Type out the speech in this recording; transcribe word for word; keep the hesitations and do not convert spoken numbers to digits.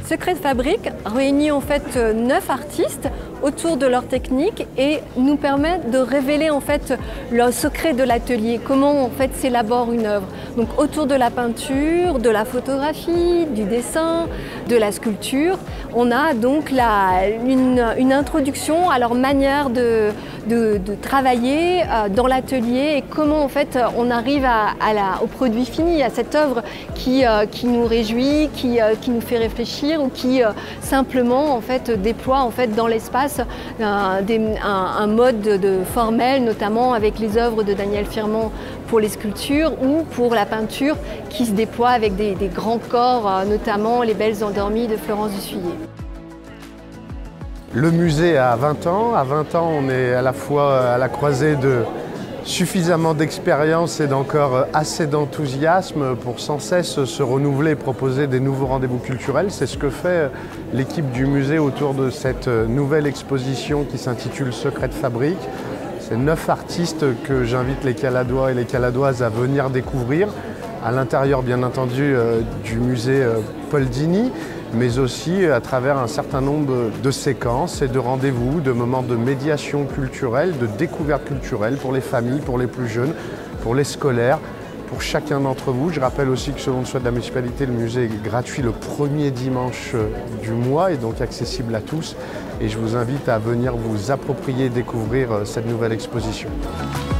Secret de Fabrique réunit en fait neuf artistes autour de leur technique et nous permet de révéler en fait le secret de l'atelier, comment en fait s'élabore une œuvre. Donc autour de la peinture, de la photographie, du dessin, de la sculpture, on a donc la, une, une introduction à leur manière de, de, de travailler euh, dans l'atelier et comment en fait on arrive à, à la, au produit fini, à cette œuvre qui, euh, qui nous réjouit, qui, euh, qui nous fait réfléchir ou qui euh, simplement en fait déploie en fait dans l'espace un, des, un, un mode de, de formel, notamment avec les œuvres de Daniel Firment pour les sculptures ou pour la peinture qui se déploie avec des, des grands corps, euh, notamment les Belles endormies de Florence Dussuyer. Le musée a vingt ans. À vingt ans, on est à la fois à la croisée de suffisamment d'expérience et d'encore assez d'enthousiasme pour sans cesse se renouveler et proposer des nouveaux rendez-vous culturels. C'est ce que fait l'équipe du musée autour de cette nouvelle exposition qui s'intitule Secret de Fabrique. C'est neuf artistes que j'invite les Caladois et les Caladoises à venir découvrir, à l'intérieur bien entendu du musée Paul Dini, mais aussi à travers un certain nombre de séquences et de rendez-vous, de moments de médiation culturelle, de découverte culturelle pour les familles, pour les plus jeunes, pour les scolaires, pour chacun d'entre vous. Je rappelle aussi que selon le choix de la municipalité, le musée est gratuit le premier dimanche du mois et donc accessible à tous. Et je vous invite à venir vous approprier et découvrir cette nouvelle exposition.